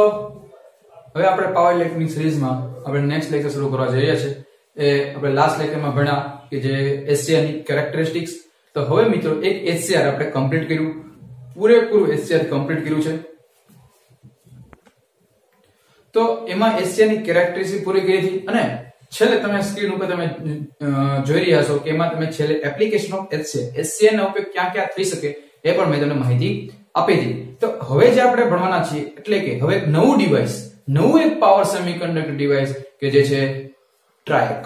હવે આપણે power electronic સિરીઝમાં આપણે નેક્સ્ટ લેક્ચર શરૂ કરવા જઈ રહ્યા છીએ। એ આપણે લાસ્ટ લેક્ચરમાં ભણ્યા કે જે HCR ની કેરેક્ટરિસ્ટિક્સ। તો હવે મિત્રો એક HCR આપણે કમ્પ્લીટ કર્યું, પૂરેપૂરું HCR કમ્પ્લીટ કર્યું છે। તો એમાં HCR ની કેરેક્ટરિસ્ટિક્સ પૂરી કરી હતી અને છેલ્લે તમે સ્ક્રીન ઉપર તમે જોઈ રહ્યા છો કે એમાં તમે છેલ્લે એપ્લિકેશન ઓફ HCR નો ઉપયોગ ક્યાં ક્યાં થઈ શકે એ પણ મેં તમને માહિતી આપી દીધી। તો હવે જે આપણે ભણવાના છીએ એટલે કે હવે એક નવું ડિવાઇસ, નવું એક પાવર સેમિકન્ડક્ટર ડિવાઇસ કે જે છે ટ્રાયક।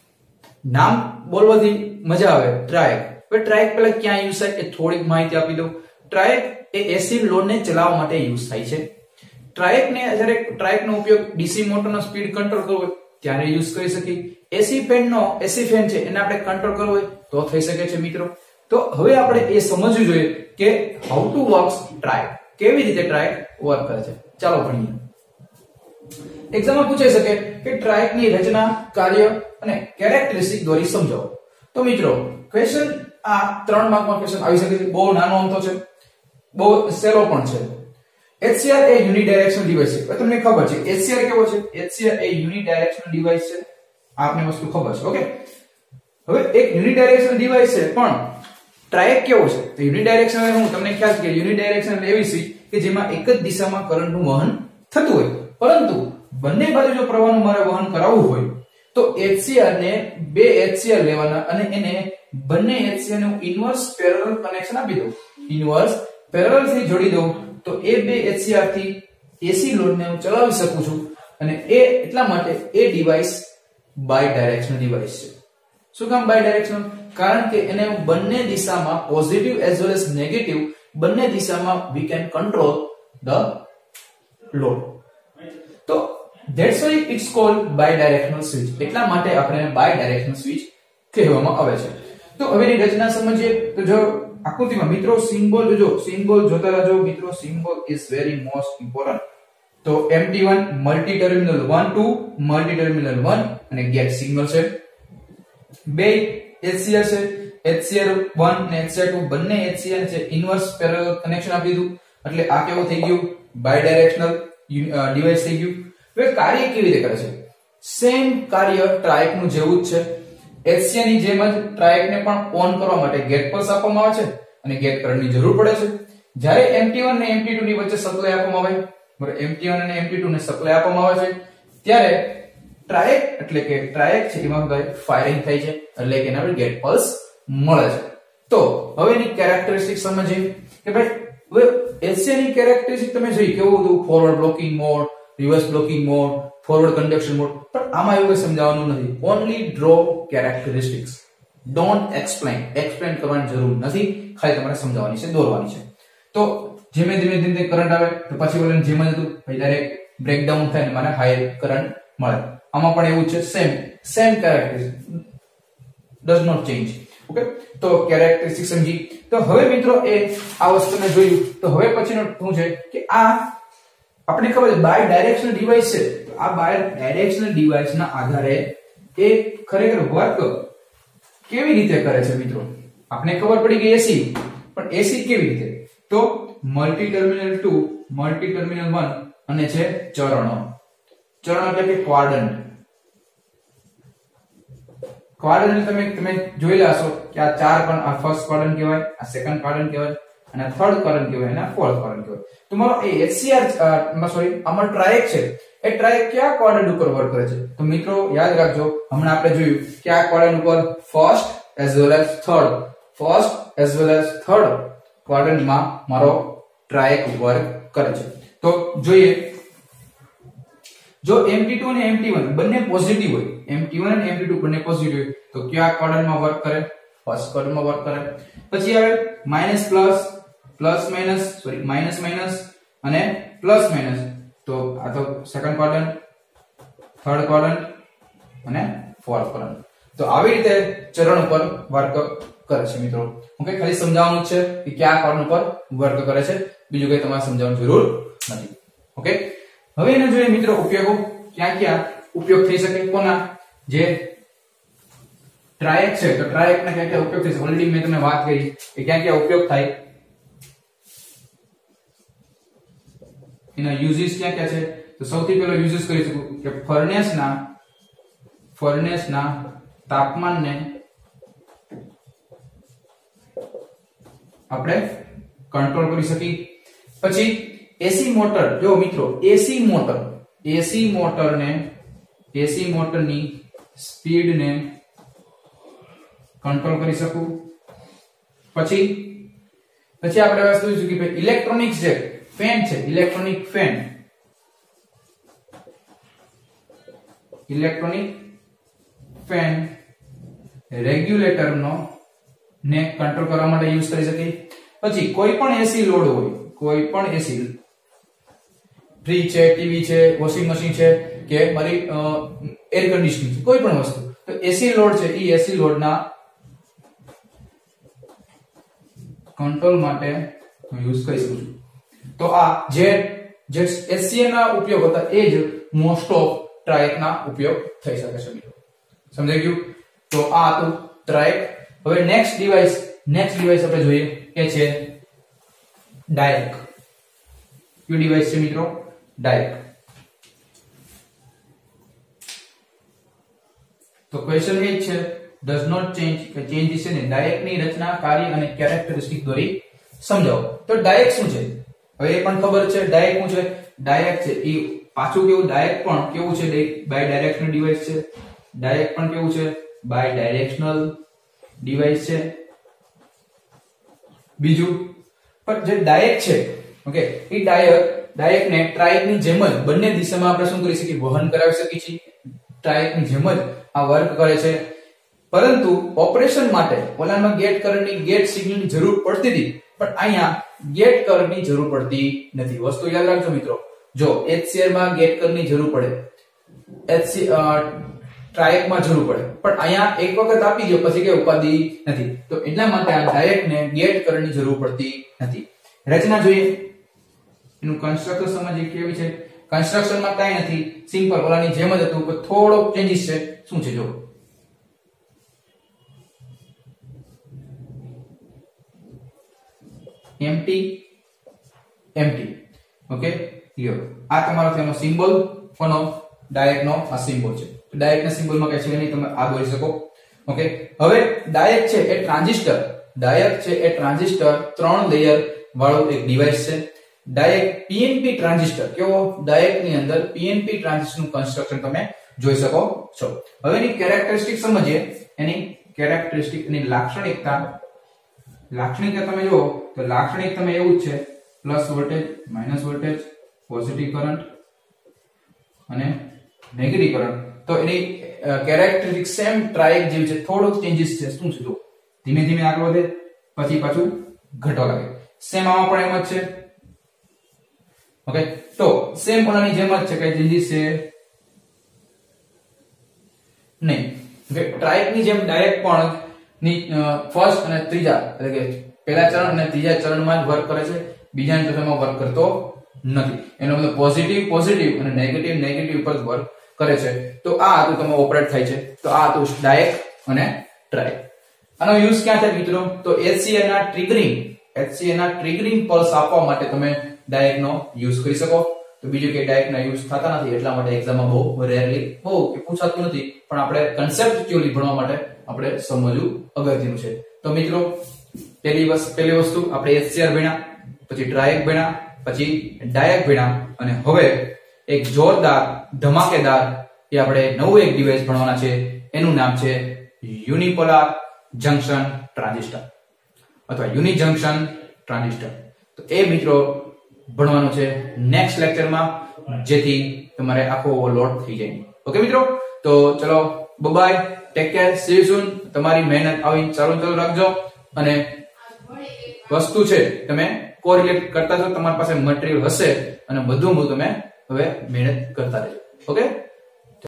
નામ બોલવાથી મજા આવે, ટ્રાયક। હવે ટ્રાયક પહેલા ક્યાં યુઝ થાય એ થોડીક માહિતી આપી દઉં। ટ્રાયક એ એસી લોડ ને ચલાવવા માટે યુઝ થાય છે। ટ્રાયક ને જ્યારે ટ્રાયક નો ઉપયોગ ડીસી મોટર નો સ્પીડ કંટ્રોલ કરવો હોય ત્યારે યુઝ કરી શકીએ। એસી ફેન છે એને આપણે કંટ્રોલ કરવો હોય તો થઈ શકે છે મિત્રો। તો હવે આપણે એ સમજવું જોઈએ કે હાઉ ટુ વર્ક્સ ટ્રાયક, કેવી રીતે ટ્રાયક વર્ક કરે છે। ચાલો ભણીએ। એક્ઝામમાં પૂછાઈ શકે કે ટ્રાયક ની રચના, કાર્ય અને કેરેક્ટરિસ્ટિક દ્વારા સમજાવો। તો મિત્રો ક્વેશ્ચન આ 3 માર્કમાં ક્વેશ્ચન આવી શકે છે। બહુ નાનો અંતો છે, બહુ સેલો પણ છે। HCR એ યુનિડાયરેક્શનલ ડિવાઇસ છે। હવે તમને ખબર છે HCR કેવો છે? HCR એ યુનિડાયરેક્શનલ ડિવાઇસ છે, આપને વસ્તુ ખબર છે। ઓકે, હવે એક યુનિડાયરેક્શનલ ડિવાઇસ છે પણ ટ્રાયક કેવો છે? તો યુનિડાયરેક્શનલ હું તમને ખ્યાલ છે કે યુનિડાયરેક્શનલ એવી સ્વિચ કે જેમાં એક જ દિશામાં કરંટનું વહન થતું હોય, પરંતુ બંને બાજુ જો પ્રવાહનું મારે વહન કરાવવું હોય તો HCR ને બે HCR લેવાના અને એને બંને HCR નું ઇન્વર્સ પેરેલલ કનેક્શન આપી દો, ઇન્વર્સ પેરેલલ થી જોડી દો તો એ બે HCR થી એસી લોડ ને હું ચલાવી શકું છું। અને એ એટલા માટે એ ડિવાઇસ બાય ડાયરેક્શનલ ડિવાઇસ છે। શું કામ બાય ડાયરેક્શનલ? કારણ કે એને બંને દિશામાં positive as well as negative બંને દિશામાં we can control the load. તો that's why it's called bidirectional switch, એટલા માટે આપણે બાય ડાયરેક્શનલ સ્વિચ કહેવામાં આવે છે। તો હવેની રચના સમજીએ। તો જો આકૃતિમાં મિત્રો સિમ્બોલ જોજો, સિમ્બોલ જોતા રહેજો મિત્રો, symbol is very most important. તો MT1 multi terminal 1 2 multi terminal 1 અને ગેટ સિગ્નલ છે। બે HCR છે, HCR1 અને HCR2 બંને HCR છે ઇન્વર્સ પેરેલલ કનેક્શન આપી દીધું, એટલે આ કેવું થઈ ગયું? બાય ડાયરેક્શનલ ડિવાઇસ થઈ ગયું। હવે કાર્ય કેવી રીતે કરે છે? સેમ કાર્ય ટ્રાયક નું જેવું જ છે। HCR ની જેમ જ ટ્રાયક ને પણ ઓન કરવા માટે ગેટ પલ્સ આપવામાં આવે છે અને ગેટ કરંટ ની જરૂર પડે છે। જ્યારે MT1 અને MT2 ની વચ્ચે સપ્લાય આપવામાં આવે, બરાબર, MT1 અને MT2 ને સપ્લાય આપવામાં આવે છે ત્યારે ટ્રાયક એટલે કે ટ્રાયક છે એમાં ફાયરિંગ થાય છે, એટલે કે એના ગેટ પલ્સ મળે છે। તો હવે એની કેરેક્ટરિસ્ટિક સમજીએ કે ભાઈ હવે HCR ની કેરેક્ટરિસ્ટિક તમે જોઈ કેવું હતું? Forward blocking mode, reverse blocking mode, forward conduction mode, પણ આમાં એવું કઈ સમજાવવાનું નથી। Only draw characteristics, don't explain કરવાની જરૂર નથી, ખાલી તમારે સમજાવવાની છે, દોરવાની છે। તો ધીમે ધીમે કરંટ આવે તો પછી બોલે જેમ જ હતું ભાઈ ડાયરેક્ટ બ્રેકડાઉન થાય ને મને હાઈ કરંટ મળે। આમાં પણ એવું છે, same characteristic does not change. Okay, તો કેરેક્ટરિસ્ટિક સમજી। તો હવે મિત્રો એ આ વસ્તુને જોયું તો હવે પછીનું શું છે કે આ આપણે ખબર છે બાય ડાયરેક્શનલ ડિવાઇસ છે। તો આ બાય ડાયરેક્શનલ ડિવાઇસ ના આધારે એ ખરેખર વર્ક કેવી રીતે કરે છે મિત્રો? આપણે ખબર પડી કે એસી, પણ એસી કેવી રીતે? તો મલ્ટી ટર્મિનલ 2 મલ્ટી ટર્મિનલ 1 અને છે ચરણો એટલે કે ક્વાડ્રન્ટ તમે જોઈ લેશો કે આ ચાર પણ આ ફર્સ્ટ ક્વાડ્રન્ટ કહેવાય, આ સેકન્ડ ક્વાડ્રન્ટ કહેવાય અને થર્ડ ક્વાડ્રન્ટ કહેવાય અને ફોર્થ ક્વાડ્રન્ટ કહેવાય। તમારો એ HCR આમાં ટ્રાયક છે, એ ટ્રાયક કયા ક્વાડ્રન્ટ ઉપર વર્ક કરે છે? તો મિત્રો યાદ રાખજો, હમણાં આપણે જોયું કે આ ક્વાડ્રન્ટ ઉપર first as well as third ક્વાડ્રન્ટમાં મારો ટ્રાયક વર્ક કરે છે। તો જોઈએ, જો MT2 અને MT1 બંને પોઝિટિવ હોય, MT1 અને MT2 બંને પોઝિટિવ હોય તો કયા ક્વાડ્રન્ટમાં વર્ક કરે? ફર્સ્ટ ક્વાડ્રન્ટમાં વર્ક કરે। પછી આવે માઈનસ માઈનસ અને પ્લસ માઈનસ, તો આ તો સેકન્ડ ક્વાડ્રન્ટ, થર્ડ ક્વાડ્રન્ટ અને ફોર્થ ક્વાડ્રન્ટ। તો આવી રીતે ચરણ ઉપર વર્ક કરે છે મિત્રો। ઓકે, ખાલી સમજાવવાનું છે કે કયા ક્વાડ્રન્ટ ઉપર વર્ક કરે છે, બીજું કઈ તમારે સમજાવવાની જરૂર નથી। ઓકે, હવે એને જોઈએ મિત્રો ઉપયોગો, ક્યાં ઉપયોગ થઈ શકે કોના? જે ટ્રાયક છે તો ટ્રાયક ના ક્યાં ઉપયોગ થઈ શકે? ઓલરેડી મેં તમને વાત કરી કે ક્યાં ઉપયોગ થાય। એના યુઝિસ ક્યાં ક્યાં છે? તો સૌથી પહેલો યુઝિસ કરી શકું કે ફર્નેસના તાપમાનને આપણે કંટ્રોલ કરી શકીએ. પછી એસી મોટર, જો મિત્રો એસી મોટરની સ્પીડને કંટ્રોલ કરી શકું. પછી આપણે વસ્તુ જોઈશું કે ઇલેક્ટ્રોનિક જે ફેન છે, ઇલેક્ટ્રોનિક ફેન રેગ્યુલેટરનો ને કંટ્રોલ કરવા માટે યુઝ કરી શકીએ. પછી કોઈ પણ એસી લોડ હોય, કોઈ પણ એસી, ફ્રીજ છે, ટીવી છે, વોશિંગ મશીન છે કે મારી એર કન્ડિશનિંગ છે, કોઈ પણ વસ્તુ, તો એસી લોડ છે, એ એસી લોડના કંટ્રોલ માટે યુઝ કરી શકું છું. તો આ જે એસસીએ ના ઉપયોગ હતા એ જ મોસ્ટ ઓફ ટ્રાયક ના ઉપયોગ થઈ શકે છે મિત્રો. સમજાઈ ગયું? તો આ હતું ટ્રાયક. હવે નેક્સ્ટ ડિવાઇસ આપણે જોઈએ એ છે ડાયક. કયું ડિવાઇસ છે મિત્રો? ડાયક. તો ક્વેશ્ચન એ છે does not change કે ચેન્જીસ છે ને ડાયક ની રચના, કાર્ય અને કેરેક્ટરિસ્ટિક દોરી સમજાવો. તો ડાયક શું છે? હવે એ પણ ખબર છે ડાયક શું છે. ડાયક છે એ પાછું કેવું, ડાયક પણ કેવું છે? બાય ડાયરેક્શનલ ડિવાઇસ છે. ડાયક પણ કેવું છે? બાય ડાયરેક્શનલ ડિવાઇસ છે. બીજું પણ જે ડાયક છે, ઓકે, એ ડાયક ને ટ્રાયક ની જેમ જ બંને દિશામાં આપણે શું કરી શકીએ? વહન કરાવી શકીએ છીએ. ટ્રાયક ની જેમ જ આ વર્ક કરે છે. પરંતુ ઓપરેશન માટે ઓલામાં ગેટ કરંટની, ગેટ સિગ્નલની જરૂર પડતી હતી, પણ અહીંયા ગેટ કરંટની જરૂર પડતી નથી. વસ્તુ યાદ રાખજો મિત્રો. જો HCR માં ગેટ કરંટની જરૂર પડે, ટ્રાયક માં જરૂર પડે, પણ અહીંયા એક વખત આપી દો પછી કે ઉપાધિ નથી. તો એટલા માટે આ ડાયક ને ગેટ કરંટની જરૂર પડતી નથી. રચના જોઈએ, એનું કન્સ્ટ્રક્શન સમજીએ કેવી છે. કન્સ્ટ્રક્શનમાં કાઈ નથી, સિમ્પલ ઓલાની જેમ જ હતું, પણ થોડો ચેન્જીસ છે. શું છે જો? empty, ઓકે, લ્યો આ તમારો તેનો સિમ્બોલ કોનો? ડાયક નો આ સિમ્બોલ છે. ડાયક ના સિમ્બોલ માં કઈ છે નહીં, તમે આ દોરી શકો. ઓકે, હવે ડાયક છે એ ટ્રાન્ઝિસ્ટર 3 લેયર વાળું એક ડિવાઇસ છે. ડાયક PNP ટ્રાન્ઝિસ્ટર, કેવો? ડાયક ની અંદર PNP ટ્રાન્ઝિસ્ટર નું કન્સ્ટ્રક્શન તમે જોઈ શકો છો. હવે એની કેરેક્ટરિસ્ટિક સમજીએ. એની કેરેક્ટરિસ્ટિક, એની લાક્ષણિકતા તમે જો તો લાક્ષણિક તમે એવું જ છે, plus voltage, minus voltage, positive current અને નેગેટિવ કરંટ. તો એની કેરેક્ટરિસ્ટિક સેમ ટ્રાયક જેવી છે, થોડોક ચેન્જીસ છે. શું છે જો? ધીમે ધીમે આગળ વધે, પછી પાછું ઘટવા લાગે. સેમ આમાં પણ એમ જ છે. ઓકે, તો સેમ ઓલાની જેમ જ છે, કઈ ચેન્જીસ છે નહીં. ઓકે, ટ્રાયક ની જેમ ડાયક પણ ફર્સ્ટ અને ત્રીજા, એટલે કે પહેલા ચરણ અને ત્રીજા ચરણમાં જ વર્ક કરે છે, બીજા ચરણમાં વર્ક કરતો નથી. એનો મતલબ પોઝિટિવ અને નેગેટિવ પર વર્ક કરે છે. તો આ હતું તમે ઓપરેટ થાય છે. તો આ હતું ડાયક અને ટ્રાયક. આનો યુઝ ક્યાં થાય મિત્રો? તો HCR ના ટ્રિગરિંગ પલ્સ આપવા માટે તમે ડાયક નો યુઝ કરી શકો. તો બીજું કે ડાયક ના યુઝ થતા નથી, એટલા માટે એક્ઝામમાં બહુ રેરલી પૂછાતું નથી, પણ આપણે કન્સેપ્ચ્યુઅલી ભણવા માટે આપણે સમજવું અગત્યનું છે. તો મિત્રો પહેલી વસ્તુ આપણે HCR ભણ્યા, પછી ટ્રાયક ભણ્યા, પછી ડાયક ભણ્યા, અને હવે એક જોરદાર ધમાકેદાર એ આપણે નવું એક ડિવાઇસ ભણવાના છે. એનું નામ છે યુનિપોલાર જંકશન ટ્રાન્ઝિસ્ટર અથવા યુનિ જંકશન ટ્રાન્ઝિસ્ટર. તો એ મિત્રો ભણવાનું છે નેક્સ્ટ લેક્ચરમાં, જેથી તમારે આખો ઓવરલોડ થઈ જાય. ઓકે મિત્રો, તો ચલો bye, take care, see you soon. તમારી મહેનત આવી ચાલુ રાખજો, અને વસ્તુ છે તમે કોરિલેટ કરતા છો, તમારી પાસે મટીરીયલ હશે, અને બધું તમે હવે મહેનત કરતા રહેજો. ઓકે.